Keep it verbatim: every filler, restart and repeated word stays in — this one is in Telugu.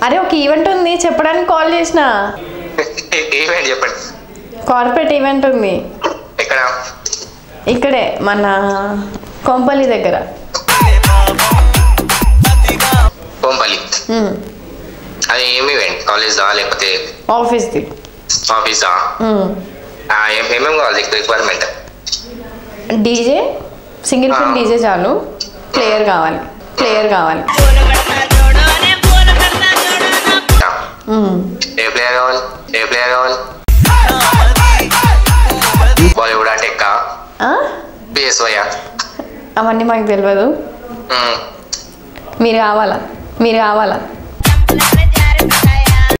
అరే ఒక ఈవెంట్ ఉంది చెప్పడానికి కాల్ చేసిన. ఈవెంట్ చెప్పండి. కార్పొరేట్ ఈవెంట్ ఉంది. ఎక్కడ? ఇక్కడే మన కొంపల్లి దగ్గర. కొంపల్లి? అది ఏమి ఈవెంట్? కాలేజ్దా లేకపోతే ఆఫీస్ది? ఆఫీసా? ఏమేమి కావాలి రిక్వైర్మెంట్? డీజే, సింగిల్ ఫిల్ డీజే చాలు. ప్లేయర్ కావాలి, ప్లేయర్ కావాలి. ఏ ప్లేయర్ కావాలి? ఏ ప్లేయర్ కావాలి? బాలీవుడ్ టెక్కా బిఎస్వైయా? అవన్నీ మాకు తెలియదు. మీరు కావాలా? మీరు కావాలా?